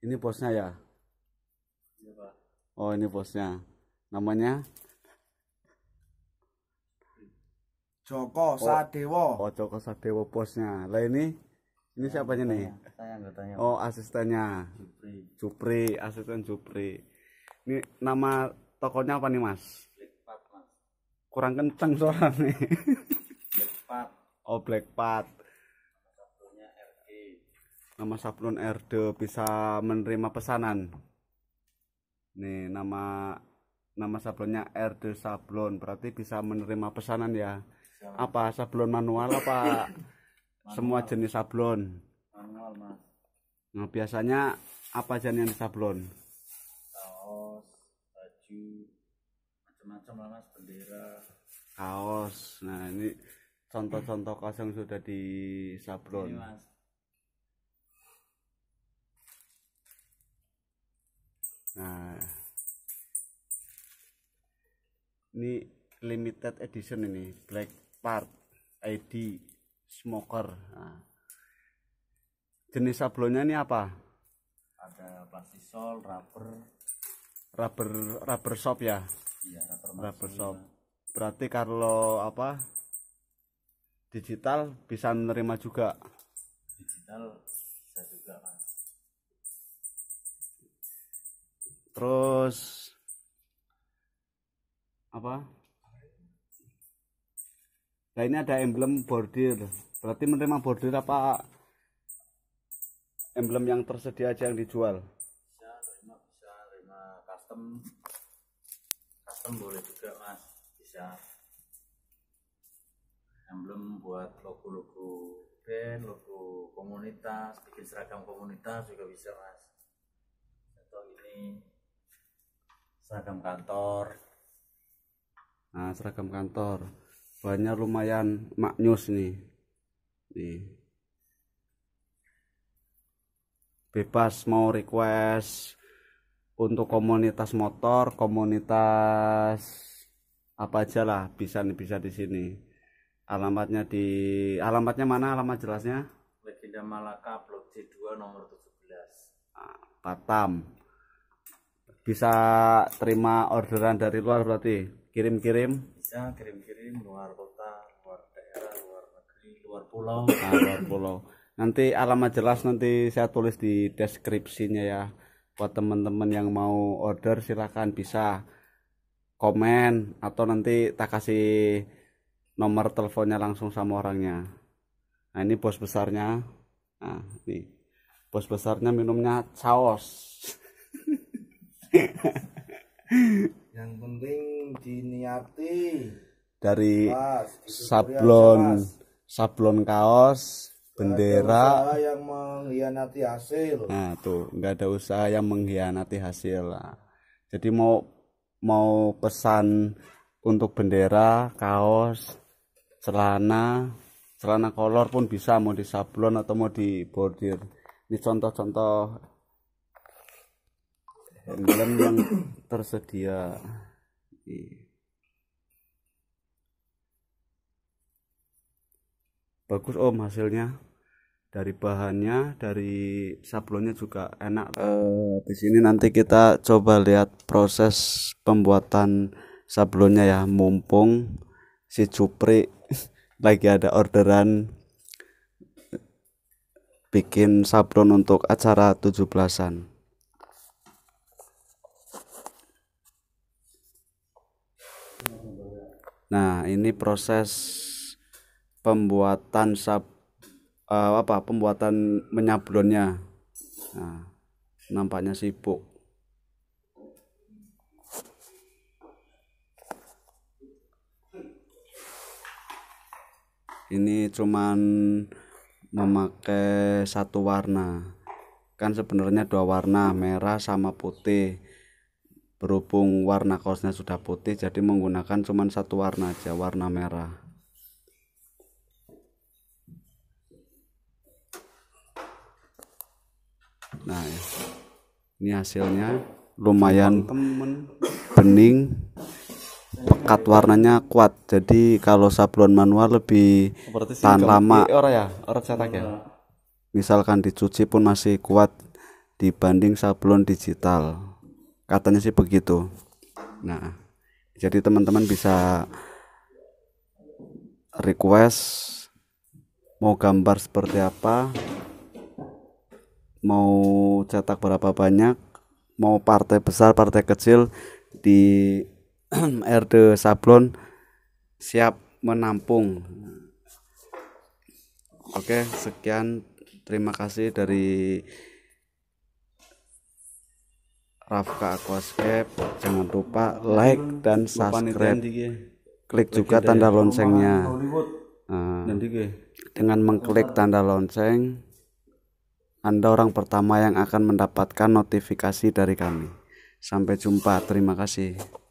Ini bosnya ya? Iya, Pak. Oh, ini bosnya. Namanya? Joko Sadewo. Oh, Joko Sadewo bosnya. Lah ini siapanya nih? Saya anggotanya. Oh, asistennya. Jupri, asisten Jupri. Ini nama tokonya apa nih, Mas? Blackpad, Mas. Kurang kenceng suaranya. Blackpad. Oh, Blackpad. Sablonya RD. Nama sablon RD, bisa menerima pesanan. Nih, nama sablonnya RD Sablon, berarti bisa menerima pesanan ya. Apa sablon manual apa semua jenis sablon? Manual, Mas. Nah, biasanya apa aja yang sablon? Kaos, baju, macam-macam lah, Mas. Bendera. Kaos. Nah, ini contoh-contoh kaos yang sudah di sablon. Ini, Mas. Nah, ini limited edition ini, Blackpad ID Smoker. Nah, jenis sablonnya ini apa? Ada plastisol, Rubber shop ya? iya, Rubber shop. Berarti kalau apa? Digital bisa menerima juga. digital bisa juga, Mas. Terus apa? Nah, ini ada emblem bordir. Berarti menerima bordir apa emblem yang tersedia aja yang dijual? Bisa terima custom boleh juga, Mas. Bisa emblem buat logo-logo band, logo komunitas, bikin seragam komunitas juga bisa, Mas. Atau ini seragam kantor. Nah, seragam kantor bahannya lumayan maknyus nih. Bebas mau request untuk komunitas motor, komunitas apa aja lah, bisa di sini. Alamatnya mana, alamat jelasnya? Legenda Malaka Blok C2 nomor 17. Nah, Batam. Bisa terima orderan dari luar berarti? Kirim-kirim? Bisa kirim-kirim luar kota, luar daerah, luar negeri, luar pulau. Nah, luar pulau. Nanti alamat jelas nanti saya tulis di deskripsinya ya. Buat teman-teman yang mau order silakan bisa komen atau nanti tak kasih nomor teleponnya langsung sama orangnya. Nah, ini bos besarnya. Nah, nih. Bos besarnya minumnya saus. Yang penting diniati Dari Mas, sablon kaos, bendera. ada usaha yang mengkhianati hasil. Nah, tuh nggak ada usaha yang mengkhianati hasil. Nah, jadi mau pesan untuk bendera, kaos, celana kolor pun bisa, mau di sablon atau mau di bordir. Ini contoh-contoh emblem yang tersedia. Bagus Om hasilnya, dari bahannya, dari sablonnya juga enak. Di sini nanti kita coba lihat proses pembuatan sablonnya ya, mumpung si Jupri lagi ada orderan bikin sablon untuk acara 17-an. Nah, ini proses pembuatan pembuatan menyablonnya. Nah, nampaknya sibuk. Ini cuman memakai satu warna. Kan sebenarnya dua warna, merah sama putih. Berhubung warna kaosnya sudah putih, jadi menggunakan cuman satu warna aja, warna merah. Nah, ini hasilnya lumayan bening, pekat, warnanya kuat. Jadi kalau sablon manual lebih tahan lama. Misalkan dicuci pun masih kuat. dibanding sablon digital, katanya sih begitu. Nah, jadi teman-teman bisa request mau gambar seperti apa, mau cetak berapa banyak, mau partai besar partai kecil, di RD Sablon siap menampung. Oke, sekian, terima kasih dari Rafka Aquascape. Jangan lupa like dan subscribe, klik juga tanda loncengnya. Dengan mengklik tanda lonceng, Anda orang pertama yang akan mendapatkan notifikasi dari kami. Sampai jumpa, terima kasih.